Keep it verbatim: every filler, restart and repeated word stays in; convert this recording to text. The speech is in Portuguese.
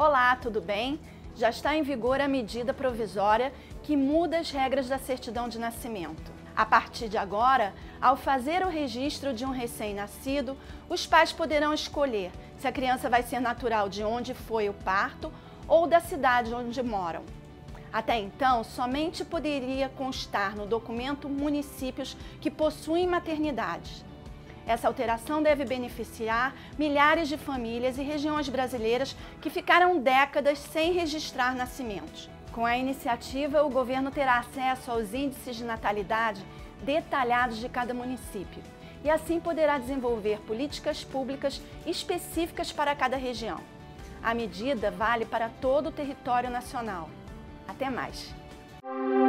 Olá, tudo bem? Já está em vigor a medida provisória que muda as regras da certidão de nascimento. A partir de agora, ao fazer o registro de um recém-nascido, os pais poderão escolher se a criança vai ser natural de onde foi o parto ou da cidade onde moram. Até então, somente poderia constar no documento municípios que possuem maternidades. Essa alteração deve beneficiar milhares de famílias e regiões brasileiras que ficaram décadas sem registrar nascimentos. Com a iniciativa, o governo terá acesso aos índices de natalidade detalhados de cada município e assim poderá desenvolver políticas públicas específicas para cada região. A medida vale para todo o território nacional. Até mais!